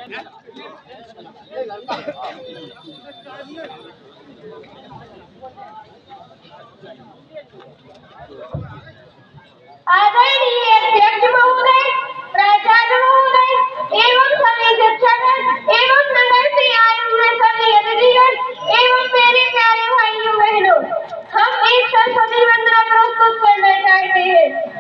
आदरणीय अध्यक्ष महोदय, प्राचार्य महोदय एवं सभी शिक्षक एवं नगर से आए हुए सभी अतिथिगण एवं मेरे प्यारे भाइयों बहनों, हम एक सरस्वती वंदना प्रस्तुत करना चाहते हैं।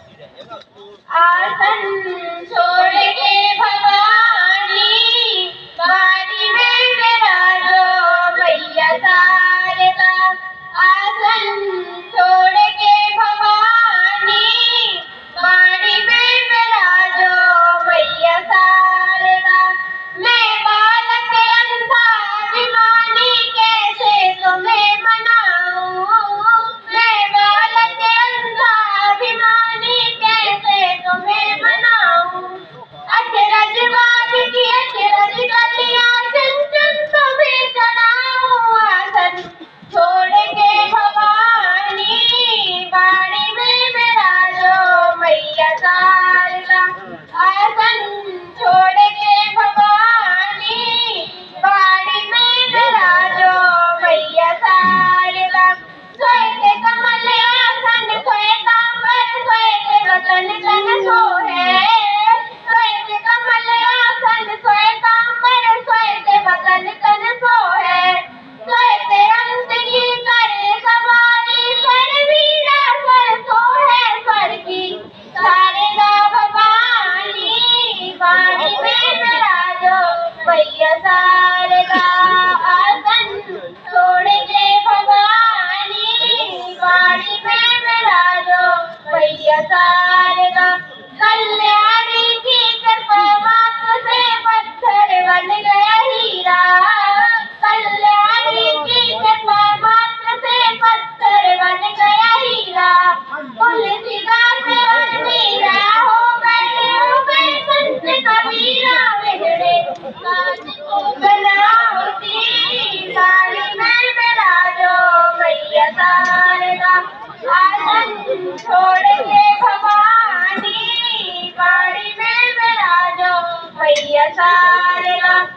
आसन छोड़ के भवानी बाड़ी में विराजो मैया शारदा। आसन छोड़ के भवानी बाड़ी में विराजो मैया शारदा। मैं बालक अंधा अभिमानी कैसे तुम्हें मनाऊं, मैं बालक अंधा अभिमानी कैसे तुम्हें मनाऊं। अचरजवाद की अचरज कलियां चंचन तुम्हें चढ़ाऊं। आसन छोड़ के भवानी बाड़ी में विराजो मैया शारदा। आसन छोड़ के भवानी बाड़ी में विराजो मैया शारदा। श्वेत कमल आसन श्वेतांबर श्वेत वदन तन सोहे। श्वेत कमल आसन श्वेतांबर श्वेत वदन तन सोहे। श्वेत अंत की करे सवारी स्वर वीणा स्वर सोहे। स्वर की शारदा भवानी बाड़ी में विराजो मैया शारदा। आसन छोड़ के भवानी बाड़ी में विराजो मैया शारदा। कल्याणी की कृपा मात्र से पत्थर बन गया हीरा। कल्याणी की कृपा मात्र से पत्थर बन गया हीरा। तुलसीदास और मीरा हो गए संत कबीरा। बिगड़े काज को बनाओती बाड़ी में विराजो मैया शारदा। आसन छोड़ के भवानी बाड़ी में विराजो मैया शारदा।